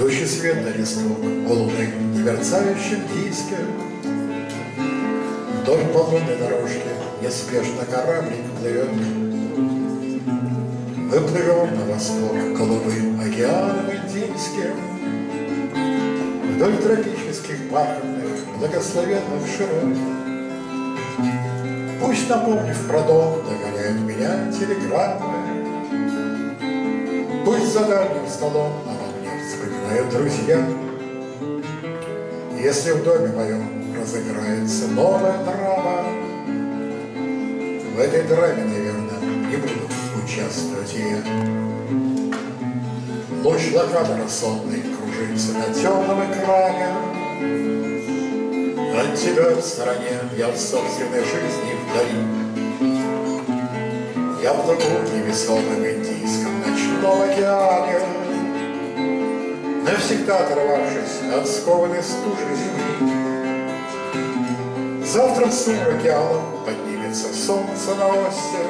Идущий свет на листок у луны в мерцающем диске. Вдоль полунной дорожки неспешно кораблик плывет. Мы плывем на восток голубым океаном Индийским, вдоль тропических бархатных благословенных широт. Пусть, напомнив про дом, догоняют меня телеграммы. Пусть за дальним столом обо мне вспоминают друзья. Если в доме моем разыграется новая драма, в этой драме, наверное, не буду участвовать я. Луч локатора сонный кружится на темном экране. От тебя в стороне, я в собственной жизни вдали. Я плыву в невесомом индийском ночном океане, навсегда оторвавшись от скованной стужи земли. Завтра в сумраке алом поднимется солнце на осте,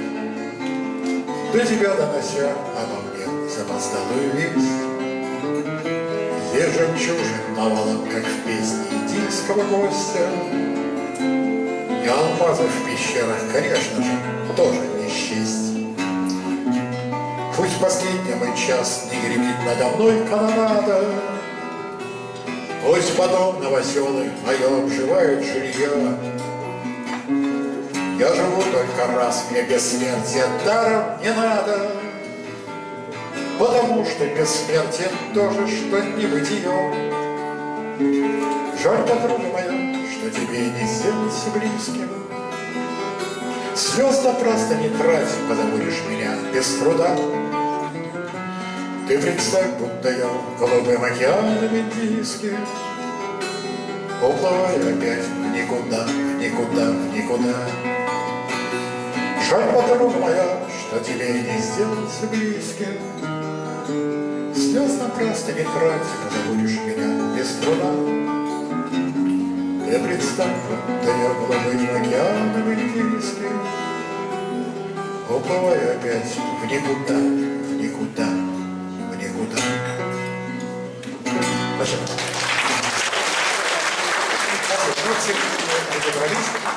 до тебя донося обо мне запоздалую весть. Есть жемчужин навалом, как в песне индийского гостя. И алмазы в пещерах, конечно же, тоже не счесть. Пусть последний мой час не гремит надо мной канонада, пусть потом новоселы мое обживают жилье. Я живу только раз, мне бессмертия даром не надо, потому что бессмертие тоже, что небытие. Жаль, подруга моя, что тебе не сделаться близким. Слез напрасно не трать, позабудешь меня без труда. Ты представь, будто я голубым океаном Индийским уплываю опять в никуда, в никуда, в никуда. Жаль, подруга моя, что тебе не сделаться близким. Слез напрасно не трать, позабудешь меня без труда. Ты представь, будто я голубым океаном Индийским уплываю опять в никуда, в никуда, в никуда. Спасибо.